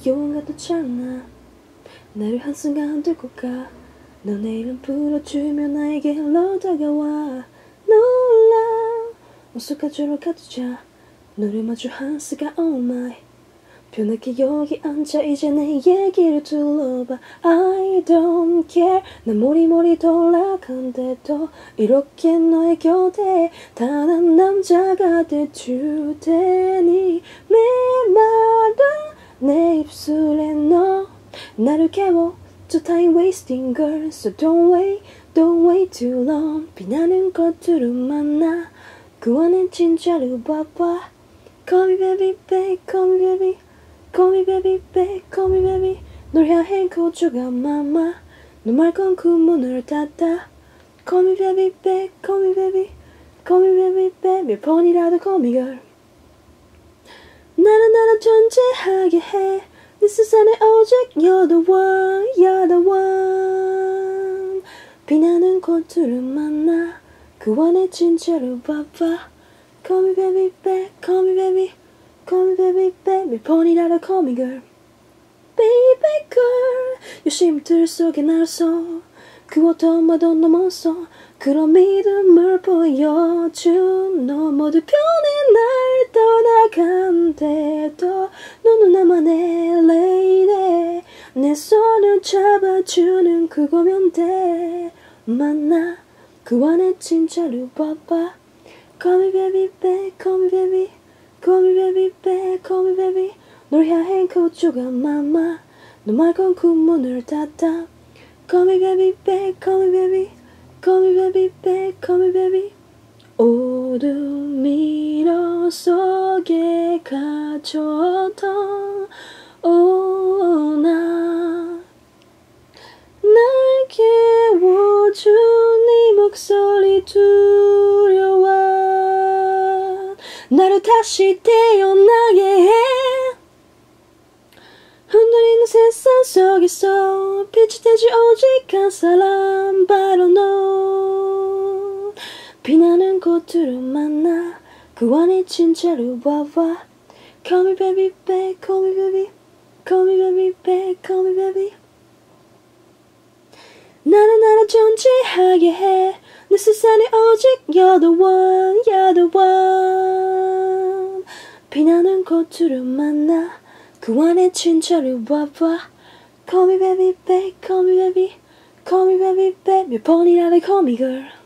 영원 같지 않아. 나를 한순간 들고 가. 너 내 이름 불러주면 나에게로 다가와. 놀라 어색하도록 가두자. 너를 마주 한 순간 oh my. 편하게 여기 앉아 이제 내 얘기를 들어봐. I don't care. 난 머리 돌아간대도 이렇게 너의 곁에 단 한 남자가 돼줄 테니 메마른 내 입술에 너 나를 깨워. So time wasting girl. So don't wait too long. 빛나는 것들을 만나 그 안엔 진짜로 봐봐. Call me baby babe, call me baby. Call me baby babe, call me baby. 널 향해 고조가 맘마. 너 말건 그 문을 닫아. Call me baby babe, call me baby. Call me baby babe. 몇 번이라도 call me girl. 나를 존재하게 해. 네 세상에 오직 you're the one, you're the one. 빛나는 꽃들을 만나 그 안에 진짜로 봐봐. Call me baby babe, call me baby. Call me baby babe. 몇 번이라도 call me girl. Baby girl. 요심들 속에 나서 그 어떤 말도 넘어서 그런 믿음을 보여준 너. 모두 편해 날 떠나간대도 너는 나만의 lady. 내 손을 잡아주는 그거면 돼. 만나 그 안에 진짜로 봐봐. Call me baby babe, call me baby. Call me baby babe, call me baby. 널 향해 고조가 맘마. 너 말건 그 문을 닫아. Call me baby babe, call me baby. Call me baby babe, call me baby. 어둠 미러 속에 갇혔던 날 깨워준 네 목소리 두려워. 나를 다시 태어나게 해. 흔들리는 세상 속에서 빛이 되지 오직 한 사람 바로 너. 빛나는 꽃들을 만나 그 안에 진짜로 봐봐. Call me baby babe, call me baby. Call me baby babe, call me baby. 나를 존재하게 해. 내 세상에 오직 you're the one, you're the one. 빛나는 꽃들을 만나 그 안에 진짜로 봐봐. Call me baby babe, call me baby. Call me baby babe. 몇 번이라도 call me girl.